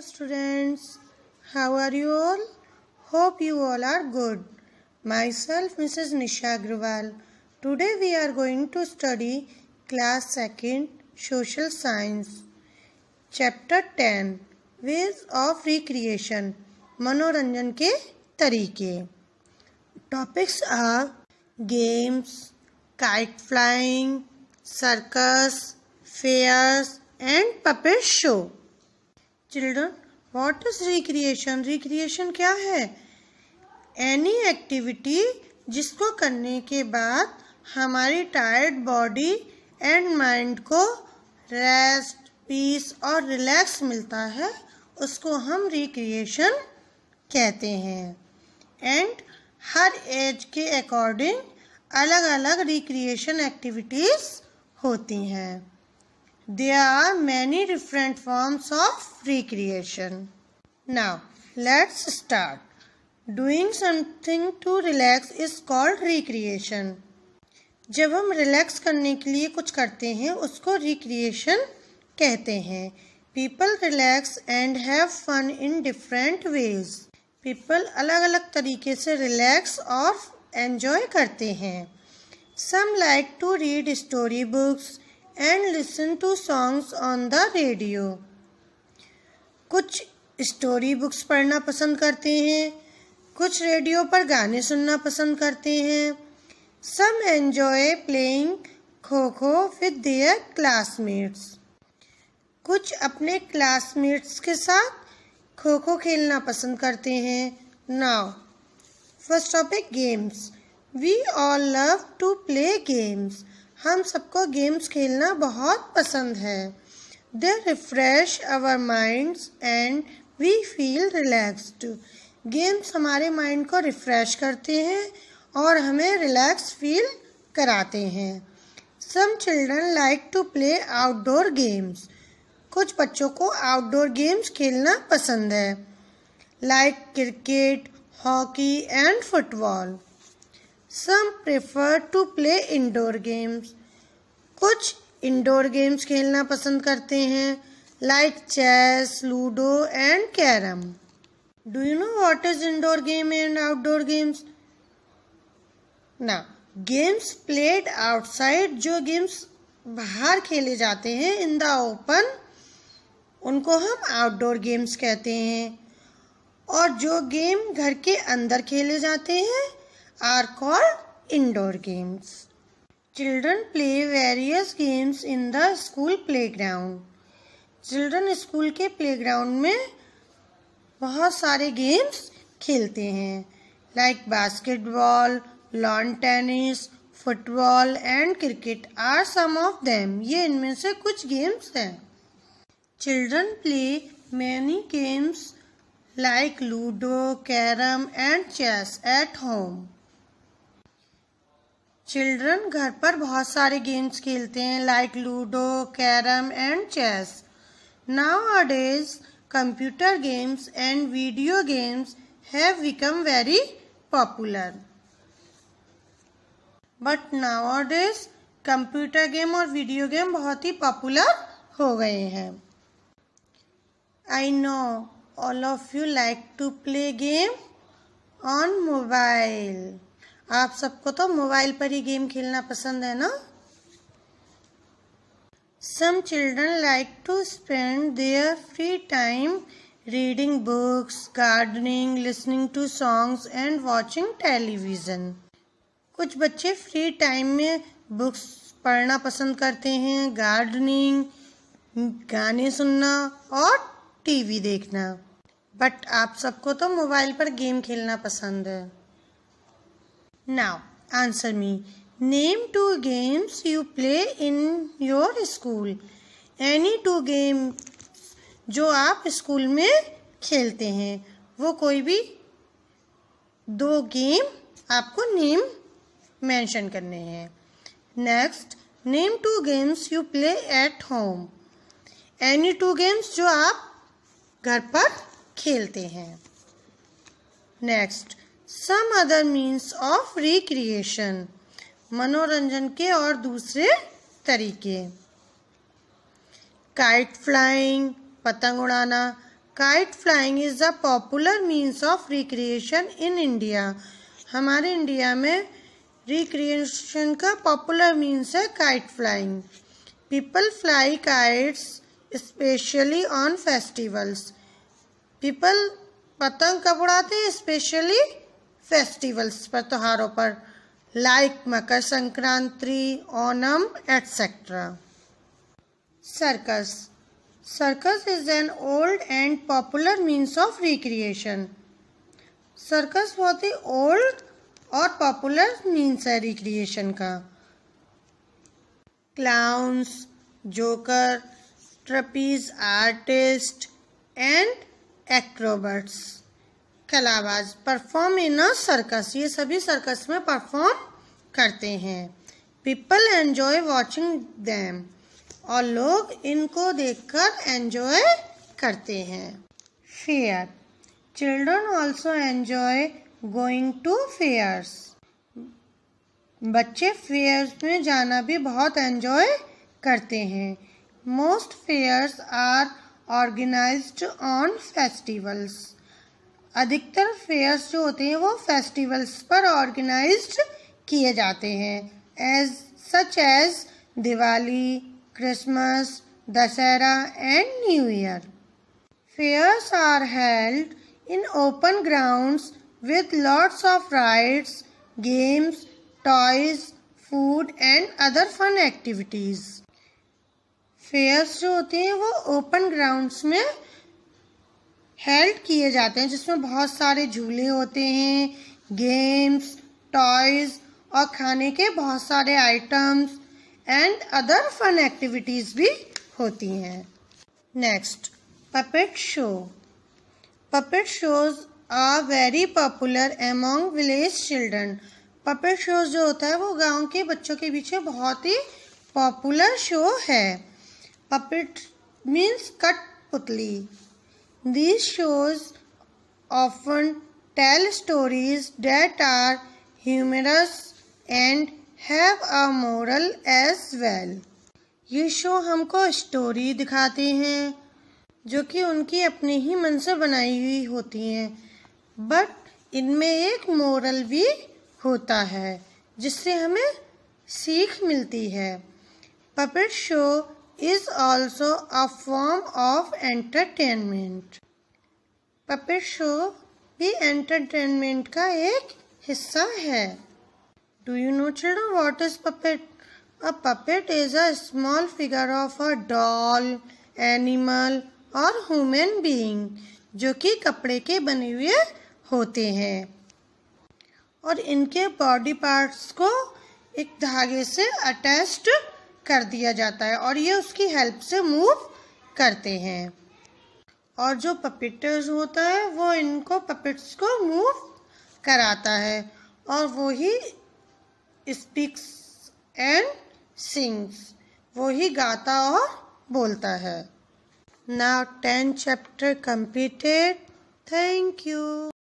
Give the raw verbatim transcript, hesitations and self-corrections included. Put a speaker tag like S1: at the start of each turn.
S1: students, how are you all? Hope you all are good. Myself Missus Nisha Agrawal. Today we are going to study class second Social Science. Chapter ten Ways of Recreation. मनोरंजन के तरीके. Topics are games, kite flying, circus, fairs and puppet show. Children, what is recreation? Recreation क्या है? Any activity जिसको करने के बाद हमारी टायर्ड बॉडी एंड माइंड को रेस्ट, पीस और रिलैक्स मिलता है, उसको हम रिक्रिएशन कहते हैं. एंड हर एज के अकॉर्डिंग अलग अलग रिक्रिएशन एक्टिविटीज होती हैं. There are many different forms of recreation. Now, let's start. Doing something to relax is called recreation. जब हम रिलैक्स करने के लिए कुछ करते हैं, उसको recreation कहते हैं. People relax and have fun in different ways. People अलग अलग तरीके से रिलैक्स और एंजॉय करते हैं. Some like to read story books and listen to songs on the radio. कुछ स्टोरी बुक्स पढ़ना पसंद करते हैं, कुछ रेडियो पर गाने सुनना पसंद करते हैं. Some enjoy playing kho-kho with their classmates. कुछ अपने क्लासमेट्स के साथ खो-खो खेलना पसंद करते हैं. Now, first topic games. We all love to play games. हम सबको गेम्स खेलना बहुत पसंद है. They refresh our minds and we feel relaxed. Games हमारे माइंड को रिफ्रेश करते हैं और हमें रिलैक्स फील कराते हैं. Some children like to play outdoor games. कुछ बच्चों को आउटडोर गेम्स खेलना पसंद है, like cricket, hockey and football. Some prefer to play indoor games. कुछ इंडोर गेम्स खेलना पसंद करते हैं, like chess, ludo and carom. Do you know what is indoor game and outdoor games? Now, games played outside, जो games बाहर खेले जाते हैं in the open, उनको हम आउटडोर गेम्स कहते हैं. और जो गेम घर के अंदर खेले जाते हैं are called indoor games. Children play various games in the school playground. Children school के प्लेग्राउंड में बहुत सारे गेम्स खेलते हैं, like basketball, lawn tennis, football and cricket are some of them. ये इनमें से कुछ गेम्स हैं. Children play many games like ludo, carom and chess at home. Children घर पर बहुत सारे गेम्स खेलते हैं, like ludo, carrom and chess. Nowadays, computer games and video games have become very popular. But nowadays, computer game और video game बहुत ही popular हो गए हैं. I know all of you like to play game on mobile. आप सबको तो mobile पर ही गेम खेलना पसंद है ना? Some children like to spend their free time reading books, gardening, listening to songs and watching television. कुछ बच्चे फ्री टाइम में बुक्स पढ़ना पसंद करते हैं, गार्डनिंग, गाने सुनना और टीवी देखना. बट आप सबको तो मोबाइल पर गेम खेलना पसंद है. Now, answer me. Name two games you play in your school. Any two games जो आप स्कूल में खेलते हैं, वो कोई भी दो गेम आपको नेम मेंशन करने हैं. Next, name two games you play at home. Any two games जो आप घर पर खेलते हैं. Next, some other means of recreation. मनोरंजन के और दूसरे तरीके. Kite flying, पतंग उड़ाना. Kite flying is the popular means of recreation in India. हमारे इंडिया में रिक्रिएशन का पॉपुलर मीन्स है kite flying. People fly kites specially on festivals. People पतंग कब उड़ाते हैं? स्पेशली फेस्टिवल्स पर, त्योहारों पर, like Makar Sankranti, Onam etcetera. Circus. Circus is an old and popular means of recreation. Circus बहुत ही ओल्ड और पॉपुलर मीन्स है रिक्रिएशन का। Clowns, joker, trapeze artist and acrobats, कलाबाज परफॉर्म इन अ सर्कस। ये सभी सर्कस में परफॉर्म करते हैं। पीपल एंजॉय वॉचिंग देम, और लोग इनको देखकर एंजॉय करते हैं। Fair. Children also enjoy going to fairs. बच्चे फेयर्स में जाना भी बहुत एंजॉय करते हैं। Most fairs are organised on festivals. अधिकतर फेयर्स जो होते हैं वो फेस्टिवल्स पर ऑर्गेनाइज्ड किए जाते हैं, as such as Diwali, Christmas, Dussehra and new year. Fairs are held in open grounds with lots of rides, games, toys, food and other fun activities. Fairs जो होते हैं वो ओपन ग्राउंड्स में हेल्ड किए जाते हैं, जिसमें बहुत सारे झूले होते हैं, गेम्स, टॉयज और खाने के बहुत सारे items and other fun activities भी होती हैं। Next, puppet show. Puppet shows are very popular among village children. Puppet shows जो होता है वो गांव के बच्चों के पीछे बहुत ही पॉपुलर शो है। पपेट मीन्स कठपुतली। These shows often tell stories that are humorous and have a moral as well. ये शो हमको स्टोरी दिखाते हैं जो कि उनकी अपने ही मन से बनाई हुई होती हैं, बट इनमें एक मोरल भी होता है जिससे हमें सीख मिलती है। Puppet show is also a form of entertainment. Puppet show भी एंटरटेनमेंट का एक हिस्सा है। Do you know children what is puppet? A puppet is a small figure of a doll, animal or human being जो कि कपड़े के बने हुए होते हैं और इनके बॉडी पार्ट्स को एक धागे से अटैच्ड कर दिया जाता है और ये उसकी हेल्प से मूव करते हैं। और जो पपेटर्स होता है वो इनको पपेट्स को मूव कराता है और वो ही स्पीक्स एंड सिंग्स, वो ही गाता और बोलता है। Now tenth chapter completed. Thank you.